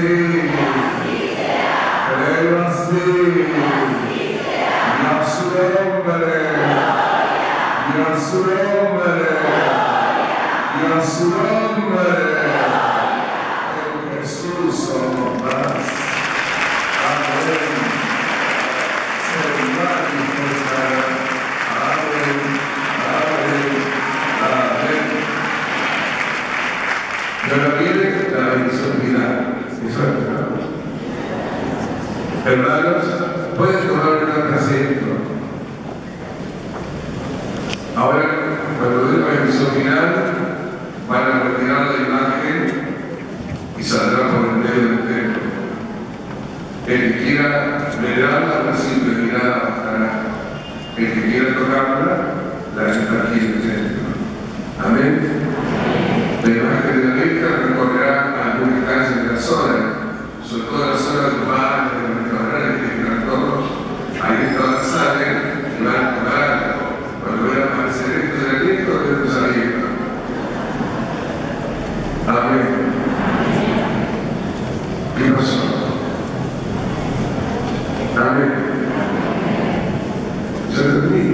Hermanos, pueden tomar un asiento. Ahora, cuando dé la bendición final, van a retirar la imagen y saldrá por el medio del templo. El que quiera mirarla, la simple mirada bastará. El que quiera tocarla, la está aquí en el templo. Amén. La imagen de la Virgen recorrerá algunas calles de la zona, sobre todo la zona del mar, de los restaurantes, que están todos. Ahí todas salen y van a tocar. Cuando vean aparecer esto de la Virgen, deben salir. Amén. ¿Qué pasó? Amén. Yo termino,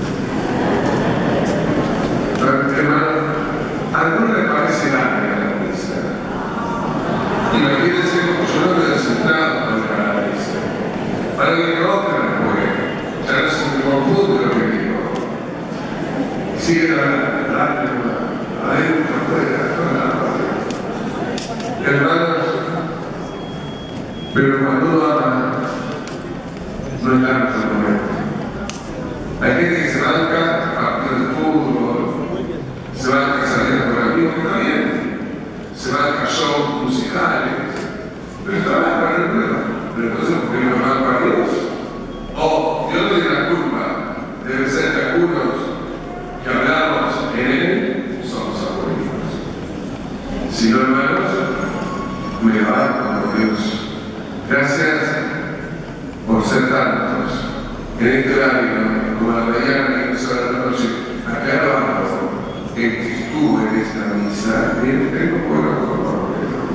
hermano, a algunos les parece larga la misa. Imagínense como yo no me he sentado para la misa. Para que otra no puede. Ya no se me confunde lo que digo. Sigue adentro, afuera, toda la hermanos, pero cuando uno ama, no es tanto el momento. Hay gente que se banca a partido de fútbol, se banca saliendo con amigos, que está bien. Se banca shows musicales, pero está bien para el problema. Pero entonces, ¿por qué no banca a Dios? O Dios tiene la culpa, debe ser que algunos que hablamos en Él somos aburridos. Si no, hermanos, me levanto por Dios. Gracias por ser tantos en este horario, como la mañana y a la noche, acá abajo, en que estuve en esta misa, miren, tengo buena forma.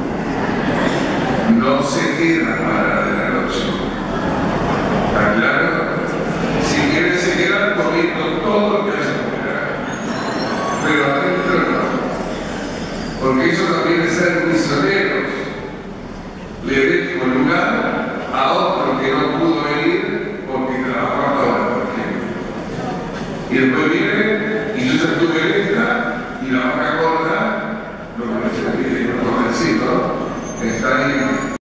No se queda para de la noche. ¿Está claro? Si quieren, se quedan comiendo todo lo que haya fuera. Pero adentro no. Porque eso también es ser misioneros. Le dejo lugar a otro que no pudo venir porque trabajó hasta ahora, por ejemplo. Y después viene, y yo ya estuve en esta, y la vaca gorda, lo que me dice, no convencido, está